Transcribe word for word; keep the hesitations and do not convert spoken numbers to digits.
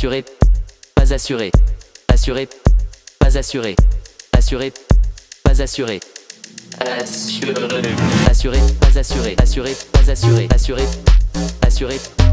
Assuré, pas assuré. Assuré, pas assuré. Assuré, pas assuré. Assuré, assuré, pas assuré. Assuré, pas assuré. Assuré, assuré.